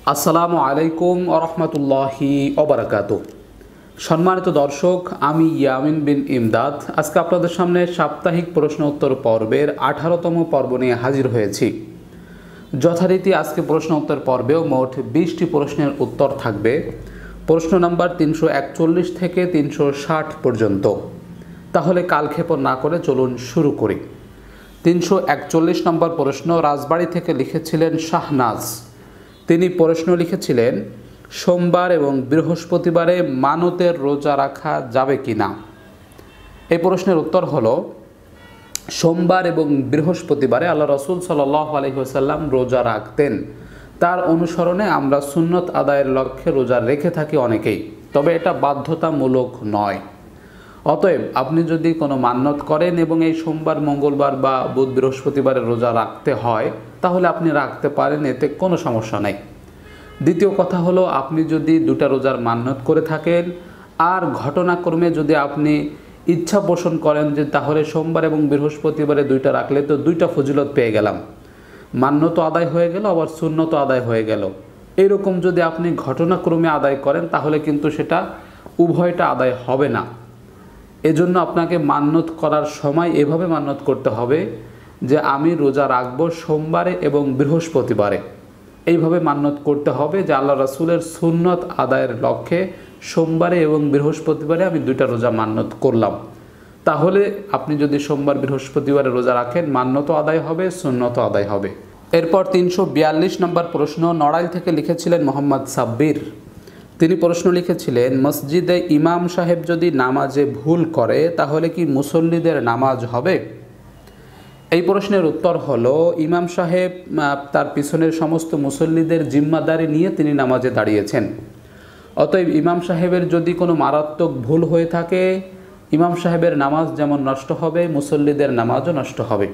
আসসালামু আলাইকুম ওরহমতুল্লাহি ওবারাকাতুহ। সম্মানিত দর্শক, আমি ইয়ামিন বিন ইমদাদ আজকে আপনাদের সামনে সাপ্তাহিক প্রশ্ন উত্তর পর্বের 18তম পর্ব নিয়ে হাজির হয়েছি। যথারীতি আজকে প্রশ্ন উত্তর পর্বেও মোট 20টি প্রশ্নের উত্তর থাকবে। প্রশ্ন নাম্বার 341 থেকে 360 পর্যন্ত। তাহলে কালক্ষেপণ না করে চলুন শুরু করি। 341 নম্বর প্রশ্ন রাজবাড়ী থেকে লিখেছিলেন শাহনাজ। তিনি প্রশ্ন লিখেছিলেন, সোমবার এবং বৃহস্পতিবারে মানতের রোজা রাখা যাবে কি না। এই প্রশ্নের উত্তর হলো, সোমবার এবং বৃহস্পতিবারে আল্লাহ রসুল সাল্লাল্লাহু আলাইহি ওয়াসাল্লাম রোজা রাখতেন। তার অনুসরণে আমরা সুন্নত আদায়ের লক্ষ্যে রোজা রেখে থাকি অনেকেই, তবে এটা বাধ্যতামূলক নয়। অতএব আপনি যদি কোনো মান্যত করেন এবং এই সোমবার, মঙ্গলবার বা বুধ, বৃহস্পতিবারে রোজা রাখতে হয়, তাহলে আপনি রাখতে পারেন, এতে কোনো সমস্যা নেই। দ্বিতীয় কথা হলো, আপনি যদি দুটা রোজার মান্যত করে থাকেন আর ঘটনাক্রমে যদি আপনি ইচ্ছা পোষণ করেন যে তাহলে সোমবার এবং বৃহস্পতিবারে দুইটা রাখলে তো দুইটা ফজিলত পেয়ে গেলাম, মান্যত আদায় হয়ে গেল আবার সুন্নত আদায় হয়ে গেল, এরকম যদি আপনি ঘটনাক্রমে আদায় করেন তাহলে কিন্তু সেটা উভয়টা আদায় হবে না। এজন্য আপনাকে মান্যত করার সময় এভাবে মান্যত করতে হবে যে আমি রোজা রাখব সোমবারে এবং বৃহস্পতিবারে। এইভাবে মান্যত করতে হবে যে আল্লাহ রাসূলের সুন্নত আদায়ের লক্ষ্যে সোমবারে এবং বৃহস্পতিবারে আমি দুইটা রোজা মান্যত করলাম। তাহলে আপনি যদি সোমবার, বৃহস্পতিবারে রোজা রাখেন, মান্যত আদায় হবে, সুন্নত আদায় হবে। এরপর 342 নম্বর প্রশ্ন নড়াইল থেকে লিখেছিলেন মোহাম্মদ সাব্বির। তিনি প্রশ্ন লিখেছিলেন, মসজিদে ইমাম সাহেব যদি নামাজে ভুল করে তাহলে কি মুসল্লিদের নামাজ হবে। এই প্রশ্নের উত্তর হলো, ইমাম সাহেব তার পিছনের সমস্ত মুসল্লিদের জিম্মাদারি নিয়ে তিনি নামাজে দাঁড়িয়েছেন। অতএব ইমাম সাহেবের যদি কোনো মারাত্মক ভুল হয়ে থাকে, ইমাম সাহেবের নামাজ যেমন নষ্ট হবে, মুসল্লিদের নামাজও নষ্ট হবে।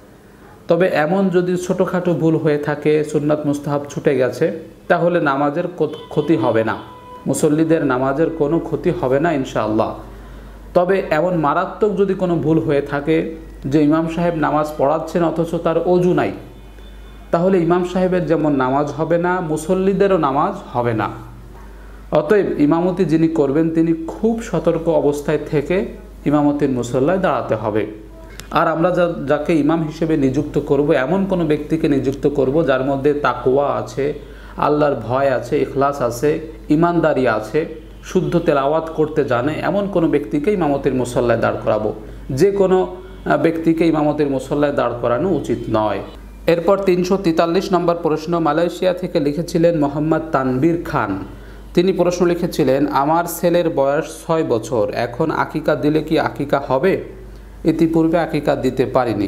তবে এমন যদি ছোটোখাটো ভুল হয়ে থাকে, সুন্নাত মুস্তাহাব ছুটে গেছে, তাহলে নামাজের ক্ষতি হবে না, মুসল্লিদের নামাজের কোনো ক্ষতি হবে না ইনশাআল্লাহ। তবে এমন মারাত্মক যদি কোনো ভুল হয়ে থাকে যে ইমাম সাহেব নামাজ পড়াচ্ছেন অথচ তার অজু নাই, তাহলে ইমাম সাহেবের যেমন নামাজ হবে না, মুসল্লিদেরও নামাজ হবে না। অতএব ইমামতি যিনি করবেন তিনি খুব সতর্ক অবস্থায় থেকে ইমামতির মুসল্লায় দাঁড়াতে হবে। আর আমরা যাকে ইমাম হিসেবে নিযুক্ত করব, এমন কোনো ব্যক্তিকে নিযুক্ত করব যার মধ্যে তাকওয়া আছে, আল্লাহর ভয় আছে, ইখলাস আছে, ইমানদারি আছে, শুদ্ধ তেলাওয়াত করতে জানে, এমন কোনো ব্যক্তিকে ইমামতির মুসল্লায় দাঁড় করাবো। যে কোনো ব্যক্তিকে ইমামতির মুসল্লায় দাঁড় করানো উচিত নয়। এরপর 343 নম্বর প্রশ্ন মালয়েশিয়া থেকে লিখেছিলেন মোহাম্মদ তানবীর খান। তিনি প্রশ্ন লিখেছিলেন, আমার ছেলের বয়স 6 বছর, এখন আকিকা দিলে কি আকিকা হবে। ইতিপূর্বে আকিকা দিতে পারিনি।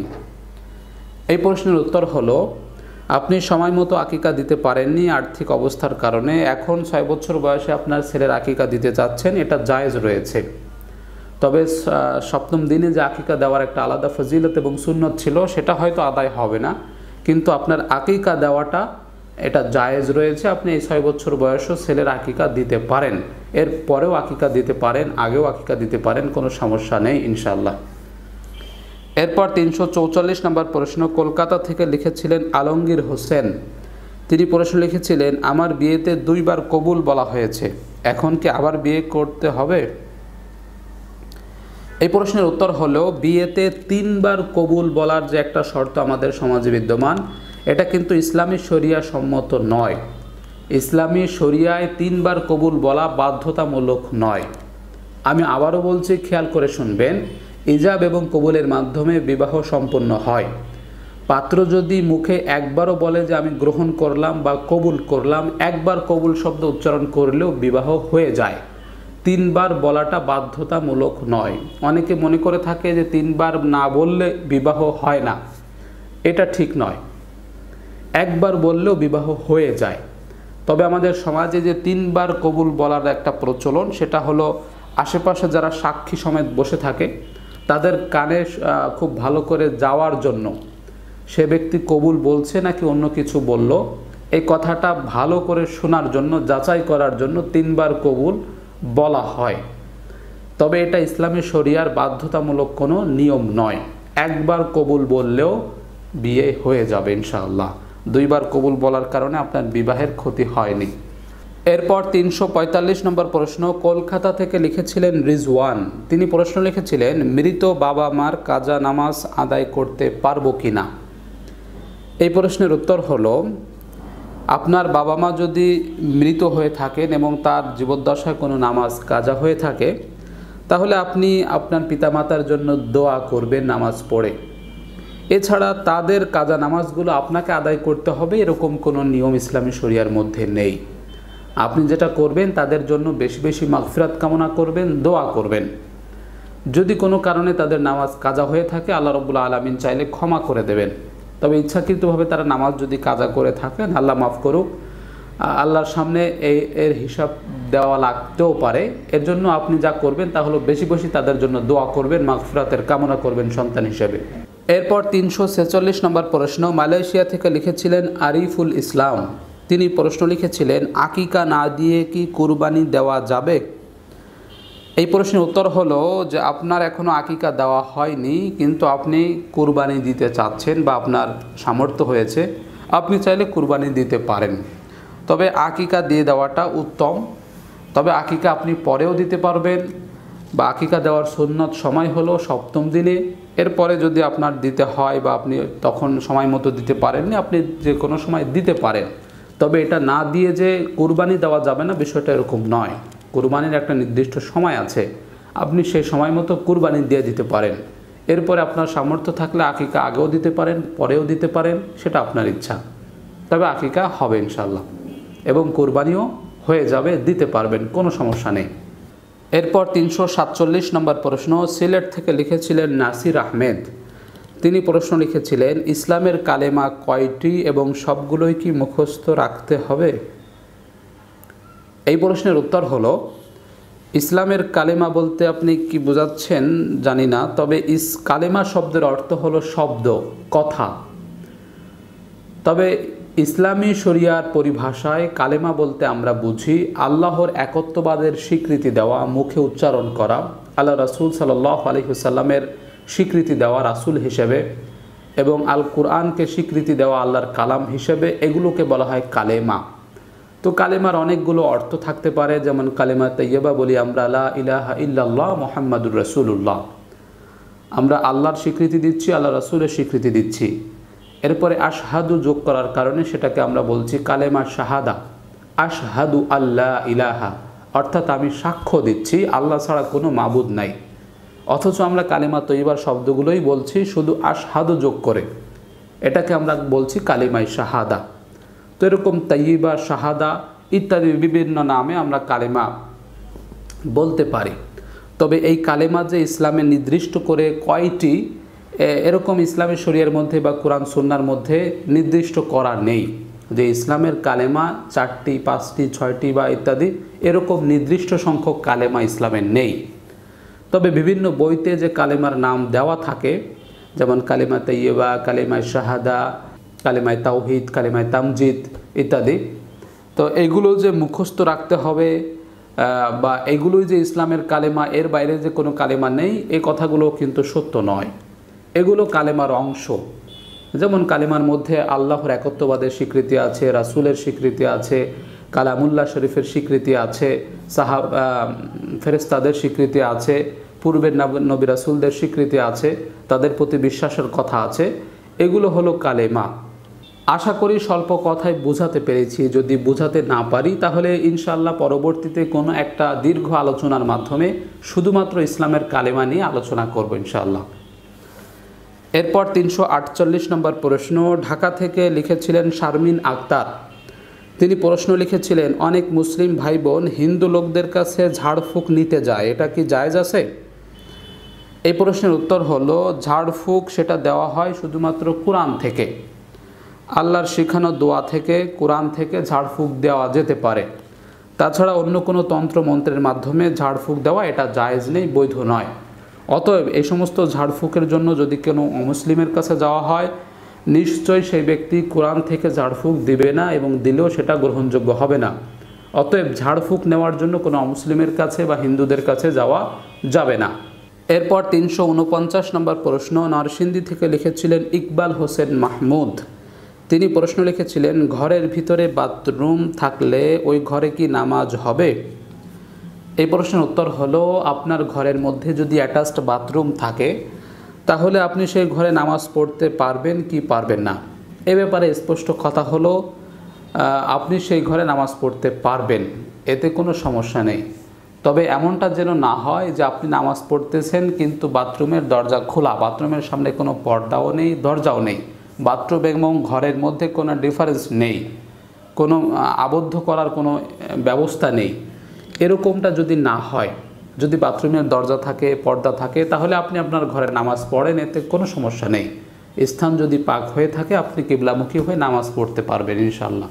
এই প্রশ্নের উত্তর হলো, আপনি সময় মতো আকিকা দিতে পারেননি আর্থিক অবস্থার কারণে। এখন 6 বছর বয়সে আপনার ছেলের আকিকা দিতে চাচ্ছেন, এটা জায়েজ রয়েছে। তবে 7ম দিনে যে আকিকা দেওয়ার একটা আলাদা ফজিলত এবং সুন্নত ছিল, সেটা হয়তো আদায় হবে না, কিন্তু আপনার আকিকা দেওয়াটা এটা জায়েজ রয়েছে। আপনি এই 6 বছর বয়সেও ছেলের আকিকা দিতে পারেন, এর পরেও আকিকা দিতে পারেন, আগেও আকিকা দিতে পারেন, কোনো সমস্যা নেই ইনশাআল্লাহ। এরপর 344 নম্বর প্রশ্ন কলকাতা থেকে লিখেছিলেন আলমগীর হোসেন। তিনি প্রশ্ন লিখেছিলেন, আমার বিয়েতে 2 বার কবুল বলা হয়েছে, এখন কি আবার বিয়ে করতে হবে। এই প্রশ্নের উত্তর হলো, বিয়েতে 3 বার কবুল বলার যে একটা শর্ত আমাদের সমাজে বিদ্যমান, এটা কিন্তু ইসলামী শরিয়া সম্মত নয়। ইসলামী শরিয়ায় 3 বার কবুল বলা বাধ্যতামূলক নয়। আমি আবারও বলছি, খেয়াল করে শুনবেন, ইজাব এবং কবুলের মাধ্যমে বিবাহ সম্পন্ন হয়। পাত্র যদি মুখে একবারও বলে যে আমি গ্রহণ করলাম বা কবুল করলাম, একবার কবুল শব্দ উচ্চারণ করলেও বিবাহ হয়ে যায়। 3 বার বলাটা বাধ্যতামূলক নয়। অনেকে মনে করে থাকে যে 3 বার না বললে বিবাহ হয় না, এটা ঠিক নয়। একবার বললেও বিবাহ হয়ে যায়। তবে আমাদের সমাজে যে 3 বার কবুল বলার একটা প্রচলন, সেটা হলো আশেপাশে যারা সাক্ষী সমেত বসে থাকে তাদের কানে খুব ভালো করে যাওয়ার জন্য, সে ব্যক্তি কবুল বলছে নাকি অন্য কিছু বলল, এই কথাটা ভালো করে শোনার জন্য, যাচাই করার জন্য 3 বার কবুল বলা হয়। তবে এটা ইসলামী শরিয়ার বাধ্যতামূলক কোনো নিয়ম নয়। একবার কবুল বললেও বিয়ে হয়ে যাবে ইনশাআল্লাহ। দুইবার কবুল বলার কারণে আপনার বিবাহের ক্ষতি হয়নি। এরপর 345 নম্বর প্রশ্ন, কলকাতা থেকে লিখেছিলেন রিজওয়ান। তিনি প্রশ্ন লিখেছিলেন, মৃত বাবা মার কাজা নামাজ আদায় করতে পারবো কি না। এই প্রশ্নের উত্তর হলো, আপনার বাবা মা যদি মৃত হয়ে থাকেন এবং তার জীবদ্দশায় কোনো নামাজ কাজা হয়ে থাকে, তাহলে আপনি আপনার পিতামাতার জন্য দোয়া করবেন নামাজ পড়ে। এছাড়া তাদের কাজা নামাজগুলো আপনাকে আদায় করতে হবে এরকম কোনো নিয়ম ইসলামী শরিয়ার মধ্যে নেই। আপনি যেটা করবেন, তাদের জন্য বেশি বেশি মাগফিরাত কামনা করবেন, দোয়া করবেন। যদি কোনো কারণে তাদের নামাজ কাজা হয়ে থাকে, আল্লাহ রাব্বুল আলামিন চাইলে ক্ষমা করে দেবেন। তবে ইচ্ছাকৃতভাবে তারা নামাজ যদি কাজা করে থাকেন, আল্লাহ মাফ করুক, আল্লাহর সামনে এর হিসাব দেওয়া লাগতেও পারে। এর জন্য আপনি যা করবেন তা হলো বেশি বেশি তাদের জন্য দোয়া করবেন, মাগফিরাতের কামনা করবেন সন্তান হিসেবে। এরপর 346 নম্বর প্রশ্ন, মালয়েশিয়া থেকে লিখেছিলেন আরিফুল ইসলাম। তিনি প্রশ্ন লিখেছিলেন, আকিকা না দিয়ে কি কুরবানি দেওয়া যাবে। এই প্রশ্নের উত্তর হলো যে আপনার এখনও আকিকা দেওয়া হয়নি, কিন্তু আপনি কুরবানি দিতে চাচ্ছেন বা আপনার সামর্থ্য হয়েছে, আপনি চাইলে কুরবানি দিতে পারেন। তবে আকিকা দিয়ে দেওয়াটা উত্তম। তবে আকিকা আপনি পরেও দিতে পারবেন, বা আকিকা দেওয়ার সুন্নত সময় হলো 7ম দিনে। এরপরে যদি আপনার দিতে হয় বা আপনি তখন সময় মতো দিতে পারেননি, আপনি যে কোনো সময় দিতে পারেন। তবে এটা না দিয়ে যে কুরবানি দেওয়া যাবে না, বিষয়টা এরকম নয়। কুরবানির একটা নির্দিষ্ট সময় আছে, আপনি সেই সময় মতো কুরবানি দিয়ে দিতে পারেন। এরপরে আপনার সামর্থ্য থাকলে আকিকা আগেও দিতে পারেন, পরেও দিতে পারেন, সেটা আপনার ইচ্ছা। তবে আকিকা হবে ইনশাল্লাহ, এবং কুরবানিও হয়ে যাবে, দিতে পারবেন, কোনো সমস্যা নেই। এরপর 347 নম্বর প্রশ্ন, সিলেট থেকে লিখেছিলেন নাসির আহমেদ। তিনি প্রশ্ন লিখেছিলেন, ইসলামের কালেমা কয়টি এবং সবগুলোই কি মুখস্থ রাখতে হবে। এই প্রশ্নের উত্তর হলো, ইসলামের কালেমা বলতে আপনি কি বোঝাচ্ছেন জানি না, তবে কালেমা শব্দের অর্থ হলো শব্দ, কথা। তবে ইসলামী শরিয়ার পরিভাষায় কালেমা বলতে আমরা বুঝি আল্লাহর একত্ববাদের স্বীকৃতি দেওয়া, মুখে উচ্চারণ করা, আল্লাহ রাসূল সাল্লাল্লাহু আলাইহি ওয়াসাল্লামের স্বীকৃতি দেওয়া রাসূল হিসেবে, এবং আল কুরআনকে স্বীকৃতি দেওয়া আল্লাহর কালাম হিসেবে, এগুলোকে বলা হয় কালেমা। তো কালেমার অনেকগুলো অর্থ থাকতে পারে, যেমন কালেমা তাইয়্যিবা বলি আমরা, লা ইলাহা ইল্লাল্লাহ মুহাম্মাদুর রাসূলুল্লাহ, আমরা আল্লাহর স্বীকৃতি দিচ্ছি, আল্লাহ রাসূলের স্বীকৃতি দিচ্ছি। এরপরে আশহাদু যোগ করার কারণে সেটাকে আমরা বলছি কালেমা শাহাদা, আশহাদু আল্লাহ ইলাহা, অর্থাৎ আমি সাক্ষ্য দিচ্ছি আল্লাহ ছাড়া কোনো মাবুদ নাই। অথচ আমরা কালেমা তৈয়্যিবার শব্দগুলোই বলছি শুধু আশহাদু যোগ করে, এটাকে আমরা বলছি কালেমাই শাহাদা। তো এরকম তাইয়্যিবা, শাহাদা ইত্যাদি বিভিন্ন নামে আমরা কালেমা বলতে পারি। তবে এই কালেমা যে ইসলামে নির্দিষ্ট করে কয়টি, এরকম ইসলামী শরিয়ার মধ্যে বা কোরআন সুন্নাহর মধ্যে নির্দিষ্ট করা নেই যে ইসলামের কালেমা 4টি, 5টি, 6টি বা ইত্যাদি, এরকম নির্দিষ্ট সংখ্যক কালেমা ইসলামের নেই। তবে বিভিন্ন বইতে যে কালেমার নাম দেওয়া থাকে, যেমন কালেমা তাইয়্যিবা, কালেমায় শাহাদা, কালেমায় তাওহীদ, কালেমায় তামজিদ ইত্যাদি, তো এগুলো যে মুখস্থ রাখতে হবে বা এগুলোই যে ইসলামের কালেমা, এর বাইরে যে কোনো কালেমা নেই, এই কথাগুলো কিন্তু সত্য নয়। এগুলো কালেমার অংশ। যেমন কালেমার মধ্যে আল্লাহর একত্ববাদের স্বীকৃতি আছে, রাসূলের স্বীকৃতি আছে, কালামুল্লাহ শরীফের স্বীকৃতি আছে, ফেরেশতাদের স্বীকৃতি আছে, পূর্বের নবী রাসূলদের স্বীকৃতি আছে, তাদের প্রতি বিশ্বাসের কথা আছে। এগুলো হলো কালেমা। আশা করি স্বল্প কথায় বোঝাতে পেরেছি। যদি বোঝাতে না পারি তাহলে ইনশাআল্লাহ পরবর্তীতে কোনো একটা দীর্ঘ আলোচনার মাধ্যমে শুধুমাত্র ইসলামের কালেমা নিয়ে আলোচনা করব ইনশাআল্লাহ। এরপর 348 নম্বর প্রশ্ন, ঢাকা থেকে লিখেছিলেন শারমিন আক্তার। তিনি প্রশ্ন লিখেছিলেন, অনেক মুসলিম ভাই বোন হিন্দু লোকদের কাছে ঝাড়ফুঁক নিতে যায়, এটা কি জায়েজ আছে। এই প্রশ্নের উত্তর হলো, ঝাড়ফুঁক সেটা দেওয়া হয় শুধুমাত্র কোরআন থেকে, আল্লাহর শেখানো দোয়া থেকে, কোরআন থেকে ঝাড়ফুঁক দেওয়া যেতে পারে। তাছাড়া অন্য কোনো তন্ত্র মন্ত্রের মাধ্যমে ঝাড়ফুঁক দেওয়া এটা জায়েজ নেই, বৈধ নয়। অতএব এই সমস্ত ঝাড়ফুঁকের জন্য যদি কোনো অমুসলিমের কাছে যাওয়া হয়, নিশ্চয়ই সেই ব্যক্তি কোরআন থেকে ঝাড়ফুঁক দিবে না, এবং দিলেও সেটা গ্রহণযোগ্য হবে না। অতএব ঝাড়ফুঁক নেওয়ার জন্য কোনো অমুসলিমের কাছে বা হিন্দুদের কাছে যাওয়া যাবে না। এরপর 349 নম্বর প্রশ্ন, নরসিংদী থেকে লিখেছিলেন ইকবাল হোসেন মাহমুদ। তিনি প্রশ্ন লিখেছিলেন, ঘরের ভিতরে বাথরুম থাকলে ওই ঘরে কি নামাজ হবে? এই প্রশ্নের উত্তর হলো, আপনার ঘরের মধ্যে যদি অ্যাটাচড বাথরুম থাকে তাহলে আপনি সেই ঘরে নামাজ পড়তে পারবেন কি পারবেন না। এ ব্যাপারে স্পষ্ট কথা হলো, আপনি সেই ঘরে নামাজ পড়তে পারবেন, এতে কোনো সমস্যা নেই। তবে এমনটা যেন না হয় যে আপনি নামাজ পড়তেছেন কিন্তু বাথরুমের দরজা খোলা, বাথরুমের সামনে কোনো পর্দাও নেই, দরজাও নেই, বাথরুম এবং ঘরের মধ্যে কোনো ডিফারেন্স নেই, কোনো আবদ্ধ করার কোনো ব্যবস্থা নেই। এরকমটা যদি না হয়, যদি বাথরুমের দরজা থাকে, পর্দা থাকে, তাহলে আপনি আপনার ঘরে নামাজ পড়েন, এতে কোনো সমস্যা নেই। স্থান যদি পাক হয়ে থাকে আপনি কিবলামুখী হয়ে নামাজ পড়তে পারবেন ইনশাআল্লাহ।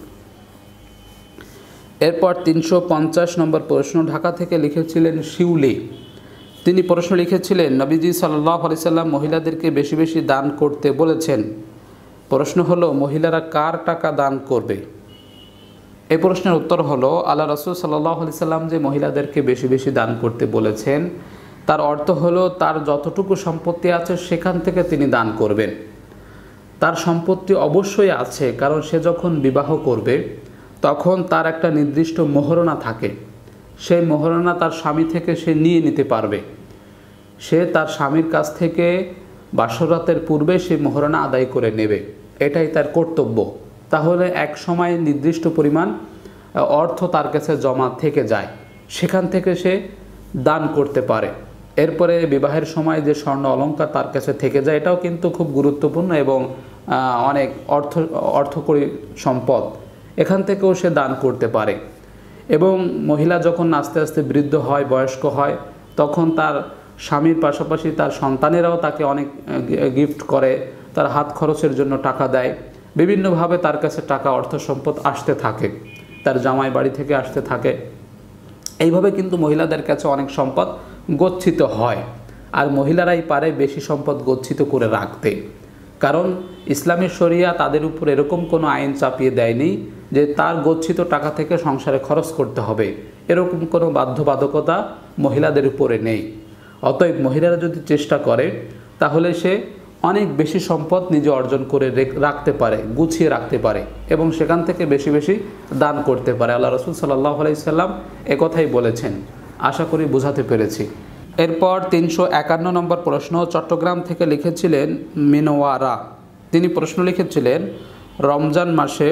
এরপর 350 নম্বর প্রশ্ন ঢাকা থেকে লিখেছিলেন শিউলি। তিনি প্রশ্ন লিখেছিলেন, নবীজি সাল্লাল্লাহু আলাইহি সাল্লাম মহিলাদেরকে বেশি বেশি দান করতে বলেছেন। প্রশ্ন হলো, মহিলারা কার টাকা দান করবে? এই প্রশ্নের উত্তর হলো, আল্লাহ রাসূল সাল্লাল্লাহু আলাইহি সাল্লাম যে মহিলাদেরকে বেশি বেশি দান করতে বলেছেন তার অর্থ হলো তার যতটুকু সম্পত্তি আছে সেখান থেকে তিনি দান করবেন। তার সম্পত্তি অবশ্যই আছে, কারণ সে যখন বিবাহ করবে তখন তার একটা নির্দিষ্ট মোহরনা থাকে, সেই মোহরনা তার স্বামী থেকে সে নিয়ে নিতে পারবে। সে তার স্বামীর কাছ থেকে বাসরাতের পূর্বে সেই মোহরনা আদায় করে নেবে, এটাই তার কর্তব্য। তাহলে এক সময় নির্দিষ্ট পরিমাণ অর্থ তার কাছে জমা থেকে যায়, সেখান থেকে সে দান করতে পারে। এরপরে বিবাহের সময় যে স্বর্ণ অলংকার তার কাছে থেকে যায়, এটাও কিন্তু খুব গুরুত্বপূর্ণ এবং অনেক অর্থকরী সম্পদ, এখান থেকেও সে দান করতে পারে। এবং মহিলা যখন আস্তে আস্তে বৃদ্ধ হয়, বয়স্ক হয়, তখন তার স্বামীর পাশাপাশি তার সন্তানেরাও তাকে অনেক গিফট করে, তার হাত খরচের জন্য টাকা দেয়, বিভিন্নভাবে তার কাছে টাকা অর্থ সম্পদ আসতে থাকে, তার জামাই বাড়ি থেকে আসতে থাকে। এইভাবে কিন্তু মহিলাদের কাছে অনেক সম্পদ গচ্ছিত হয়, আর মহিলারাই পারে বেশি সম্পদ গচ্ছিত করে রাখতে। কারণ ইসলামী শরিয়া তাদের উপর এরকম কোনো আইন চাপিয়ে দেয়নি যে তার গচ্ছিত টাকা থেকে সংসারে খরচ করতে হবে, এরকম কোনো বাধ্যবাধকতা মহিলাদের উপরে নেই। অতএব মহিলারা যদি চেষ্টা করে তাহলে সে অনেক বেশি সম্পদ নিজে অর্জন করে রাখতে পারে, গুছিয়ে রাখতে পারে এবং সেখান থেকে বেশি বেশি দান করতে পারে। আল্লাহ রাসূল সাল্লাল্লাহু আলাইহি সাল্লাম একথাই বলেছেন, আশা করি বোঝাতে পেরেছি। এরপর 351 নম্বর প্রশ্ন চট্টগ্রাম থেকে লিখেছিলেন মিনওয়ারা। তিনি প্রশ্ন লিখেছিলেন, রমজান মাসে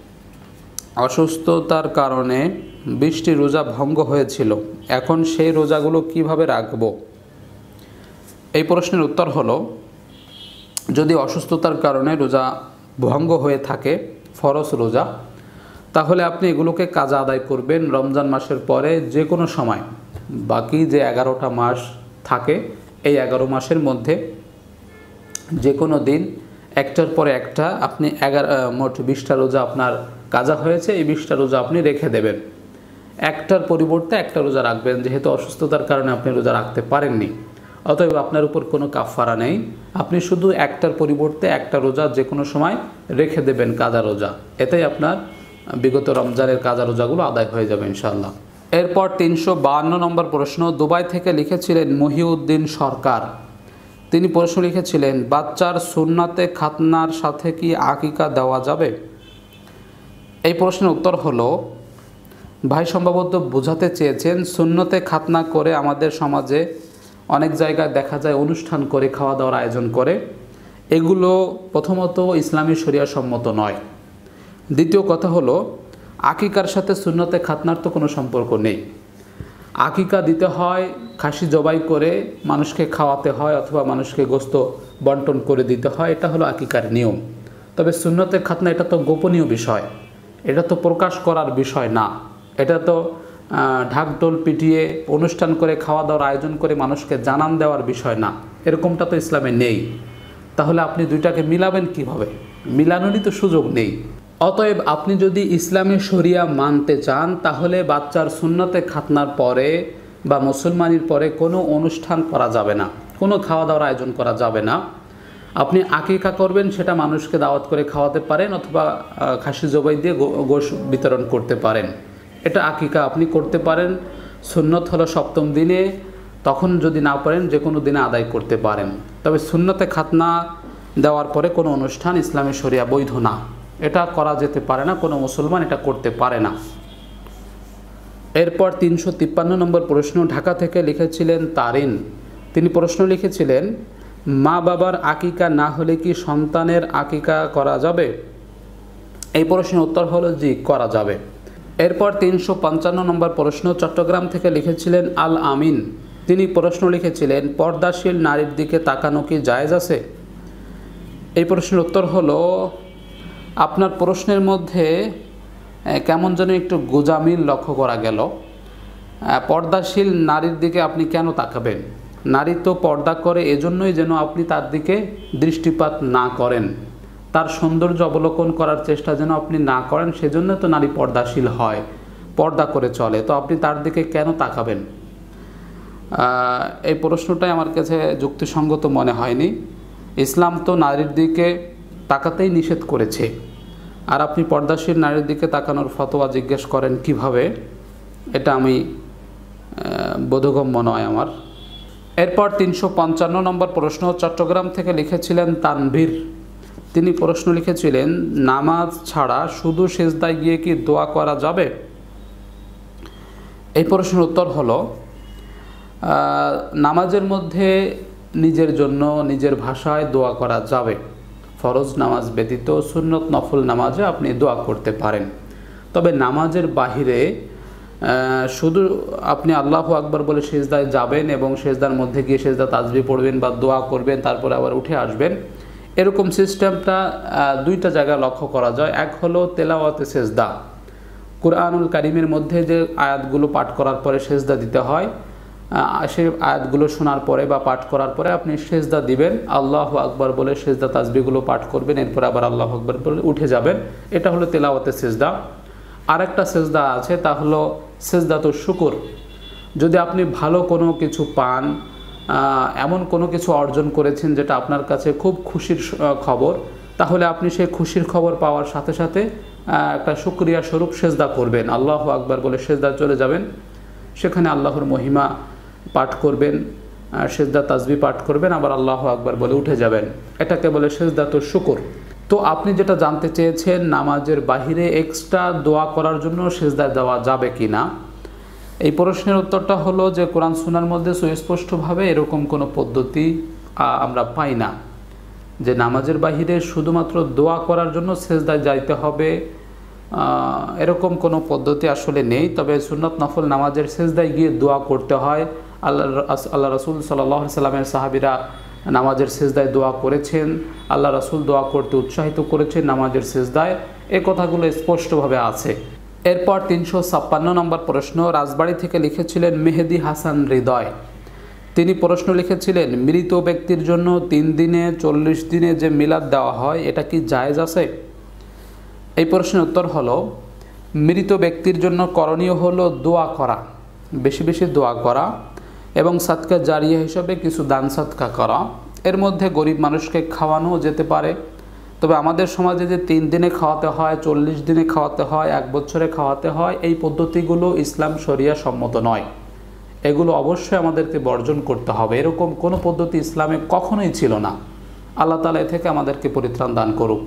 অসুস্থতার কারণে 20টি রোজা ভঙ্গ হয়েছিল, এখন সেই রোজাগুলো কিভাবে রাখব? এই প্রশ্নের উত্তর হলো, যদি অসুস্থতার কারণে রোজা ভঙ্গ হয়ে থাকে, ফরজ রোজা, তাহলে আপনি এগুলোকে কাজা আদায় করবেন রমজান মাসের পরে যে কোনো সময়। বাকি যে 11টা মাস থাকে, এই 11 মাসের মধ্যে যে কোনো দিন একটার পরে একটা আপনি মোট 20টা রোজা আপনার কাজা হয়েছে, এই 20টা রোজা আপনি রেখে দেবেন। একটার পরিবর্তে একটা রোজা রাখবেন, যেহেতু অসুস্থতার কারণে আপনি রোজা রাখতে পারেননি। অতএব আপনার উপর কোনো কাফারা নেই, আপনি শুধু একটার পরিবর্তে একটা রোজা যে কোনো সময় রেখে দেবেন, কাজা রোজা। এতেই আপনার বিগত রমজানের কাজা রোজাগুলো আদায় হয়ে যাবে ইনশাআল্লাহ। এরপর 352 নম্বর প্রশ্ন দুবাই থেকে লিখেছিলেন মহিউদ্দিন সরকার। তিনি প্রশ্ন লিখেছিলেন, বাচ্চার সুন্নাতে খাতনার সাথে কি আকিকা দেওয়া যাবে? এই প্রশ্নের উত্তর হলো, ভাই সম্ভবত বোঝাতে চেয়েছেন সুন্নতে খাতনা করে আমাদের সমাজে অনেক জায়গায় দেখা যায় অনুষ্ঠান করে খাওয়া দাওয়ার আয়োজন করে, এগুলো প্রথমত ইসলামী শরিয়া সম্মত নয়। দ্বিতীয় কথা হলো, আকিকার সাথে সুন্নতে খাতনার তো কোনো সম্পর্ক নেই। আকিকা দিতে হয়, খাসি জবাই করে মানুষকে খাওয়াতে হয় অথবা মানুষকে গোস্ত বন্টন করে দিতে হয়, এটা হলো আকিকার নিয়ম। তবে সুন্নতে খাতনা এটা তো গোপনীয় বিষয়, এটা তো প্রকাশ করার বিষয় না, এটা তো ঢাকঢোল পিটিয়ে অনুষ্ঠান করে খাওয়া দাওয়ার আয়োজন করে মানুষকে জানান দেওয়ার বিষয় না, এরকমটা তো ইসলামে নেই। তাহলে আপনি দুইটাকে মিলাবেন কিভাবে? মিলানোরই তো সুযোগ নেই। অতএব আপনি যদি ইসলামী শরিয়া মানতে চান তাহলে বাচ্চার সুন্নতে খাতনার পরে বা মুসলমানির পরে কোনো অনুষ্ঠান করা যাবে না, কোনো খাওয়া দাওয়ার আয়োজন করা যাবে না। আপনি আকিকা করবেন, সেটা মানুষকে দাওয়াত করে খাওয়াতে পারেন অথবা খাসি জবাই দিয়ে গোশ বিতরণ করতে পারেন, এটা আকিকা আপনি করতে পারেন। সুন্নত হলো 7ম দিনে, তখন যদি না পারেন যে কোনো দিনে আদায় করতে পারেন। তবে সুন্নতে খাতনা দেওয়ার পরে কোনো অনুষ্ঠান ইসলামী শরিয়া বৈধ না, এটা করা যেতে পারে না, কোনো মুসলমান এটা করতে পারে না। এরপর 353 নম্বর প্রশ্ন, ঢাকা থেকে লিখেছিলেন তারিন। তিনি প্রশ্ন লিখেছিলেন, মা বাবার আকিকা না হলে কি সন্তানের আকিকা করা যাবে? এই প্রশ্নের উত্তর হলো জি, করা যাবে। এরপর 355 নম্বর প্রশ্ন, চট্টগ্রাম থেকে লিখেছিলেন আল আমিন। তিনি প্রশ্ন লিখেছিলেন, পর্দাশীল নারীর দিকে তাকানো কি জায়েজ আছে? এই প্রশ্নের উত্তর হলো, আপনার প্রশ্নের মধ্যে কেমন যেন একটু গোজামিল লক্ষ্য করা গেল। পর্দাশীল নারীর দিকে আপনি কেন তাকাবেন? নারী তো পর্দা করে এজন্যই যেন আপনি তার দিকে দৃষ্টিপাত না করেন, তার সৌন্দর্য অবলোকন করার চেষ্টা যেন আপনি না করেন, সেজন্য তো নারী পর্দাশীল হয়, পর্দা করে চলে। তো আপনি তার দিকে কেন তাকাবেন? এই প্রশ্নটাই আমার কাছে যুক্তিসঙ্গত মনে হয়নি। ইসলাম তো নারীর দিকে তাকাতেই নিষেধ করেছে, আর আপনি পর্দাশীল নারীর দিকে তাকানোর ফতোয়া জিজ্ঞেস করেন কিভাবে? এটা আমি বোধগম্য নয় আমার। এরপর 355 নম্বর প্রশ্ন, চট্টগ্রাম থেকে লিখেছিলেন তানভীর। তিনি প্রশ্ন লিখেছিলেন, নামাজ ছাড়া শুধু সিজদায় গিয়ে কি দোয়া করা যাবে? এই প্রশ্নের উত্তর হলো, নামাজের মধ্যে নিজের জন্য নিজের ভাষায় দোয়া করা যাবে। ফরজ নামাজ ব্যতীত সুন্নত নফল নামাজে আপনি দোয়া করতে পারেন। তবে নামাজের বাহিরে শুধু আপনি আল্লাহু আকবার বলে সিজদায় যাবেন এবং সিজদার মধ্যে গিয়ে সিজদা তাসবিহ পড়বেন বা দোয়া করবেন, তারপরে আবার উঠে আসবেন, এরকম সিস্টেমটা দুইটা জায়গায় লক্ষ্য করা যায়। এক হলো তেলাওয়াতে সিজদা, কুরআনুল কারীমের মধ্যে যে আয়াতগুলো পাঠ করার পরে সিজদা দিতে হয়, সেই আয়াতগুলো শোনার পরে বা পাঠ করার পরে আপনি সিজদা দিবেন, আল্লাহু আকবার বলে সিজদা তাসবিহগুলো পাঠ করবেন, এরপর আবার আল্লাহু আকবার বলে উঠে যাবেন। এটা হলো তেলাওয়াতে সিজদা। আরেকটা সিজদা আছে, তা হলো সিজদাতুশ শুকর। যদি আপনি ভালো কোনো কিছু পান, এমন কোনো কিছু অর্জন করেছেন যেটা আপনার কাছে খুব খুশির খবর, তাহলে আপনি সেই খুশির খবর পাওয়ার সাথে সাথে একটা শুকরিয়া স্বরূপ সিজদা করবেন, আল্লাহু আকবার বলে সিজদা চলে যাবেন, সেখানে আল্লাহর মহিমা পাঠ করবেন, সিজদা তাসবিহ পাঠ করবেন, আবার আল্লাহু আকবার বলে উঠে যাবেন। এটাকে বলে সিজদাতুশ শুকর। তো আপনি যেটা জানতে চেয়েছেন, নামাজের বাহিরে এক্সট্রা দোয়া করার জন্য সিজদা দেওয়া যাবে কি না, এই প্রশ্নের উত্তরটা হলো যে কোরআন সুন্নাহর মধ্যে সুস্পষ্টভাবে এরকম কোনো পদ্ধতি আমরা পাই না যে নামাজের বাহিরে শুধুমাত্র দোয়া করার জন্য সিজদায় যাইতে হবে, এরকম কোনো পদ্ধতি আসলে নেই। তবে সুন্নত নফল নামাজের সিজদায় গিয়ে দোয়া করতে হয়। আল্লাহ রাসূল সাল্লাল্লাহু আলাইহি সাল্লামের সাহাবীরা নামাজের সিজদায় দোয়া করেছেন, আল্লাহ রাসূল দোয়া করতে উৎসাহিত করেছেন নামাজের সিজদায়, এই কথাগুলো স্পষ্টভাবে আছে। এরপর 356 নম্বর প্রশ্ন, রাজবাড়ী থেকে লিখেছিলেন মেহেদি হাসান হৃদয়। তিনি প্রশ্ন লিখেছিলেন, মৃত ব্যক্তির জন্য 3 দিনে 40 দিনে যে মিলাদ দেওয়া হয়, এটা কি জায়েজ আছে? এই প্রশ্নের উত্তর হলো, মৃত ব্যক্তির জন্য করণীয় হলো দোয়া করা, বেশি বেশি দোয়া করা, এবং সাদকা জারিয়া হিসাবে কিছু দান সাদকা করা। এর মধ্যে গরিব মানুষকে খাওয়ানো যেতে পারে। তবে আমাদের সমাজে যে 3 দিনে খাওয়াতে হয়, 40 দিনে খাওয়াতে হয়, 1 বছরে খাওয়াতে হয়, এই পদ্ধতিগুলো ইসলাম শরিয়া সম্মত নয়। এগুলো অবশ্যই আমাদেরকে বর্জন করতে হবে। এরকম কোনো পদ্ধতি ইসলামে কখনোই ছিল না। আল্লাহ তাআলা এ থেকে আমাদেরকে পরিত্রাণ দান করুক।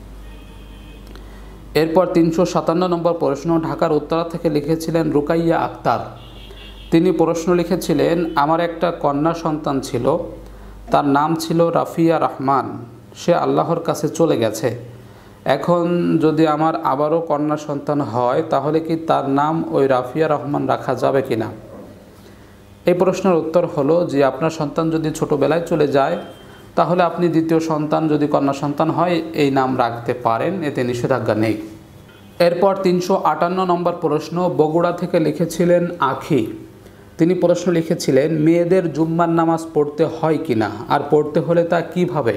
এরপর 357 নম্বর প্রশ্ন, ঢাকার উত্তরা থেকে লিখেছিলেন রুকাইয়া আক্তার। তিনি প্রশ্ন লিখেছিলেন, আমার একটা কন্যা সন্তান ছিল, তার নাম ছিল রাফিয়া রহমান, সে আল্লাহর কাছে চলে গেছে। এখন যদি আমার আবারও কন্যা সন্তান হয়, তাহলে কি তার নাম ওই রাফিয়া রহমান রাখা যাবে কি না? এই প্রশ্নের উত্তর হলো যে আপনার সন্তান যদি ছোটোবেলায় চলে যায়, তাহলে আপনি দ্বিতীয় সন্তান যদি কন্যা সন্তান হয় এই নাম রাখতে পারেন, এতে নিষেধাজ্ঞা নেই। এরপর 358 নম্বর প্রশ্ন, বগুড়া থেকে লিখেছিলেন আখি। তিনি প্রশ্ন লিখেছিলেন, মেয়েদের জুম্মার নামাজ পড়তে হয় কি না, আর পড়তে হলে তা কিভাবে?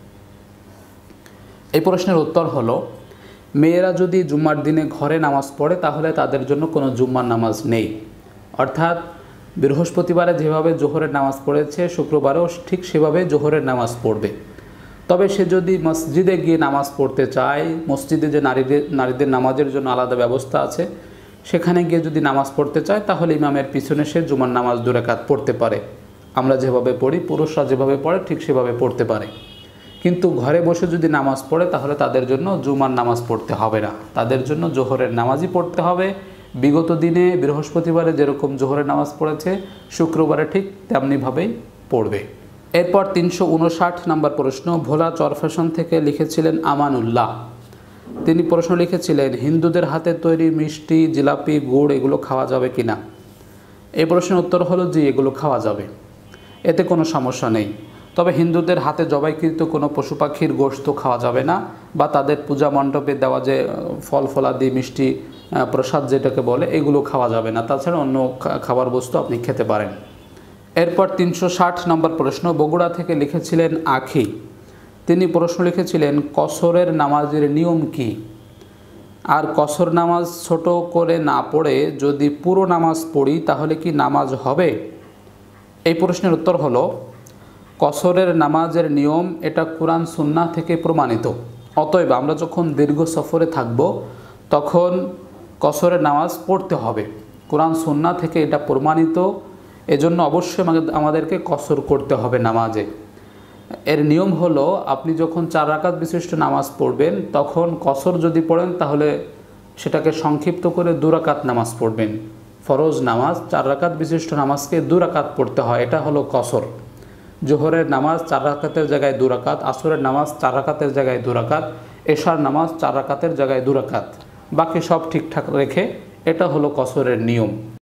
এই প্রশ্নের উত্তর হলো, মেয়েরা যদি জুম্মার দিনে ঘরে নামাজ পড়ে তাহলে তাদের জন্য কোনো জুম্মার নামাজ নেই। অর্থাৎ বৃহস্পতিবারে যেভাবে জোহরের নামাজ পড়েছে, শুক্রবারেও ঠিক সেভাবে জোহরের নামাজ পড়বে। তবে সে যদি মসজিদে গিয়ে নামাজ পড়তে চায়, মসজিদে যে নারীদের নামাজের জন্য আলাদা ব্যবস্থা আছে, সেখানে গিয়ে যদি নামাজ পড়তে চায়, তাহলে ইমামের পিছনে সে জুমার নামাজ 2 রাকাত পড়তে পারে। আমরা যেভাবে পড়ি, পুরুষরা যেভাবে পড়ে ঠিক সেভাবে পড়তে পারে। কিন্তু ঘরে বসে যদি নামাজ পড়ে তাহলে তাদের জন্য জুমার নামাজ পড়তে হবে না, তাদের জন্য জোহরের নামাজই পড়তে হবে। বিগত দিনে বৃহস্পতিবারে যেরকম জোহরের নামাজ পড়েছে শুক্রবারে ঠিক তেমনিভাবেই পড়বে। এরপর 359 নম্বর প্রশ্ন, ভোলা চরফ্যাশন থেকে লিখেছিলেন আমানুল্লাহ। তিনি প্রশ্ন লিখেছিলেন, হিন্দুদের হাতে তৈরি মিষ্টি, জিলাপি, গুড় এগুলো খাওয়া যাবে কি না? এই প্রশ্নের উত্তর হলো জি, এগুলো খাওয়া যাবে, এতে কোনো সমস্যা নেই। তবে হিন্দুদের হাতে জবাইকৃত কোনো পশু পাখির গোশত খাওয়া যাবে না, বা তাদের পূজা মণ্ডপে দেওয়া যে ফল ফলাদি, মিষ্টি, প্রসাদ যেটাকে বলে, এগুলো খাওয়া যাবে না। তাছাড়া অন্য খাবার বস্তু আপনি খেতে পারেন। এরপর 360 নম্বর প্রশ্ন, বগুড়া থেকে লিখেছিলেন আখি। তিনি প্রশ্ন লিখেছিলেন, কসরের নামাজের নিয়ম কি? আর কসর নামাজ ছোট করে না পড়ে যদি পুরো নামাজ পড়ি তাহলে কি নামাজ হবে? এই প্রশ্নের উত্তর হলো, কসরের নামাজের নিয়ম এটা কোরআন সুন্নাহ থেকে প্রমাণিত। অতএব আমরা যখন দীর্ঘ সফরে থাকব তখন কসরের নামাজ পড়তে হবে, কোরআন সুন্নাহ থেকে এটা প্রমাণিত। এজন্য অবশ্যই আমাদেরকে কসর করতে হবে নামাজে। এর নিয়ম হলো, আপনি যখন 4 রাকাত বিশিষ্ট নামাজ পড়বেন তখন কসর যদি পড়েন তাহলে সেটাকে সংক্ষিপ্ত করে 2 রাকাত নামাজ পড়বেন। ফরজ নামাজ 4 রাকাত বিশিষ্ট নামাজকে 2 রাকাত পড়তে হয়, এটা হলো কসর। জোহরের নামাজ 4 রাকাতের জায়গায় 2 রাকাত, আসরের নামাজ 4 রাকাতের জায়গায় 2 রাকাত, এশার নামাজ 4 রাকাতের জায়গায় 2 রাকাত, বাকি সব ঠিকঠাক রেখে এটা হলো কসরের নিয়ম।